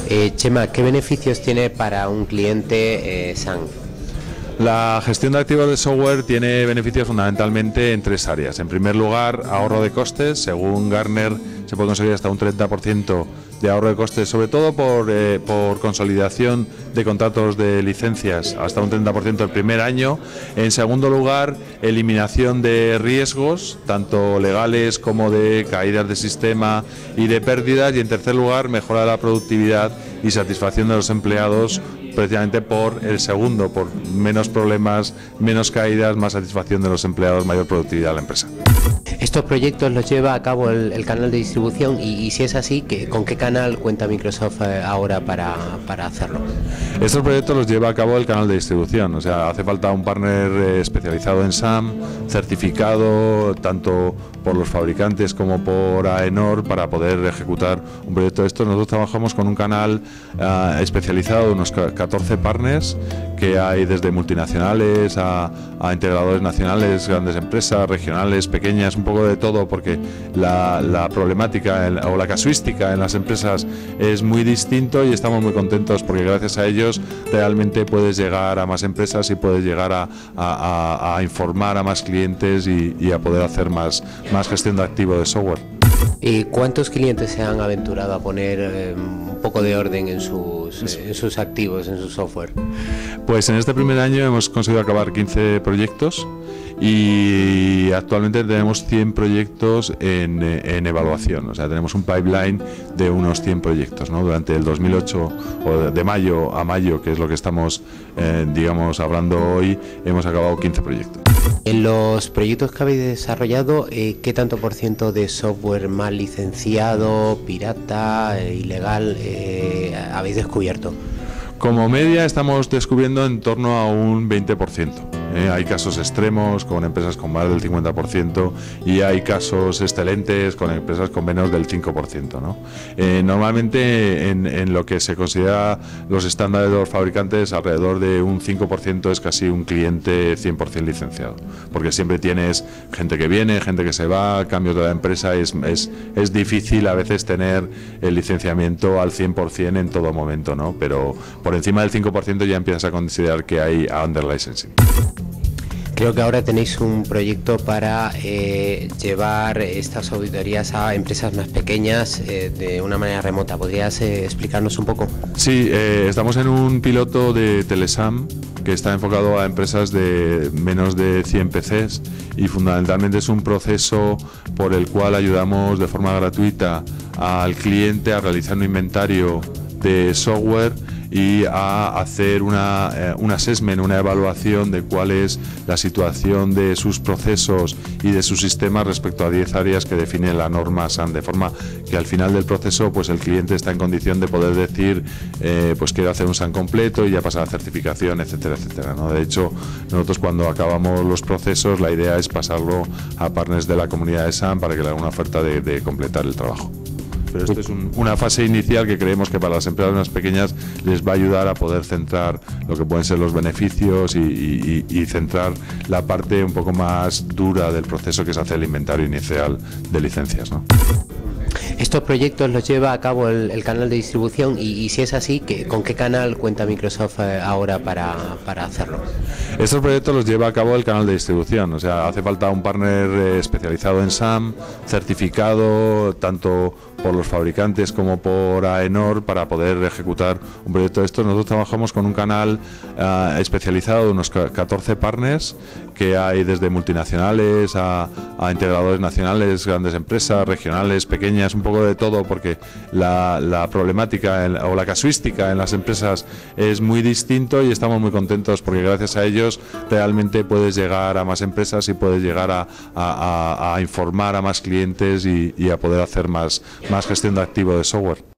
Chema, ¿qué beneficios tiene para un cliente SAM? La gestión de activos de software tiene beneficios fundamentalmente en tres áreas. En primer lugar, ahorro de costes. Según Gartner, se puede conseguir hasta un 30% de ahorro de costes, sobre todo por consolidación de contratos de licencias, hasta un 30% el primer año. En segundo lugar, eliminación de riesgos, tanto legales como de caídas de sistema y de pérdidas. Y en tercer lugar, mejora de la productividad y satisfacción de los empleados, precisamente por el segundo, por menos problemas, menos caídas, más satisfacción de los empleados, mayor productividad de la empresa. ¿Estos proyectos los lleva a cabo el canal de distribución? Y si es así, ¿con qué canal cuenta Microsoft ahora para hacerlo? Estos proyectos los lleva a cabo el canal de distribución, o sea, hace falta un partner especializado en SAM, certificado tanto por los fabricantes como por AENOR para poder ejecutar un proyecto de estos. Nosotros trabajamos con un canal especializado de unos 14 partners que hay desde multinacionales a integradores nacionales, grandes empresas, regionales, pequeñas, un poco de todo, porque la problemática o la casuística en las empresas es muy distinto y estamos muy contentos porque gracias a ellos realmente puedes llegar a más empresas y puedes llegar a informar a más clientes y a poder hacer más gestión de activo de software. ¿Y cuántos clientes se han aventurado a poner un poco de orden en sus activos, en su software? Pues en este primer año hemos conseguido acabar 15 proyectos y actualmente tenemos 100 proyectos en evaluación, o sea, tenemos un pipeline de unos 100 proyectos, ¿no? Durante el 2008, o de mayo a mayo, que es lo que estamos, digamos, hablando hoy, hemos acabado 15 proyectos. En los proyectos que habéis desarrollado, ¿qué tanto por ciento de software mal licenciado, pirata, ilegal habéis descubierto? Como media estamos descubriendo en torno a un 20%. Hay casos extremos con empresas con más del 50% y hay casos excelentes con empresas con menos del 5%, ¿no? Normalmente en lo que se considera los estándares de los fabricantes, alrededor de un 5% es casi un cliente 100% licenciado, porque siempre tienes gente que viene, gente que se va, cambios de la empresa, es difícil a veces tener el licenciamiento al 100% en todo momento, ¿no? Pero por encima del 5% ya empiezas a considerar que hay under licensing. Creo que ahora tenéis un proyecto para llevar estas auditorías a empresas más pequeñas de una manera remota. ¿Podrías explicarnos un poco? Sí, estamos en un piloto de Telesam que está enfocado a empresas de menos de 100 PCs y fundamentalmente es un proceso por el cual ayudamos de forma gratuita al cliente a realizar un inventario de software y a hacer un assessment, una evaluación de cuál es la situación de sus procesos y de sus sistemas respecto a 10 áreas que define la norma SAM, de forma que al final del proceso pues el cliente está en condición de poder decir pues quiero hacer un SAM completo y ya pasar a certificación, etcétera, etcétera, ¿no? De hecho, nosotros cuando acabamos los procesos la idea es pasarlo a partners de la comunidad de SAM para que le hagan una oferta de completar el trabajo. Pero esto es una fase inicial que creemos que para las empresas más pequeñas les va a ayudar a poder centrar lo que pueden ser los beneficios y centrar la parte un poco más dura del proceso que se hace el inventario inicial de licencias, ¿no? ¿Estos proyectos los lleva a cabo el canal de distribución? Y si es así, ¿con qué canal cuenta Microsoft ahora para hacerlo? Estos proyectos los lleva a cabo el canal de distribución, o sea, hace falta un partner especializado en SAM, certificado tanto por los fabricantes como por AENOR para poder ejecutar un proyecto de estos. Nosotros trabajamos con un canal especializado de unos 14 partners que hay desde multinacionales a integradores nacionales, grandes empresas, regionales, pequeñas, un poco de todo, porque la problemática o la casuística en las empresas es muy distinto y estamos muy contentos porque gracias a ellos realmente puedes llegar a más empresas y puedes llegar a informar a más clientes y a poder hacer más gestión de activo de software.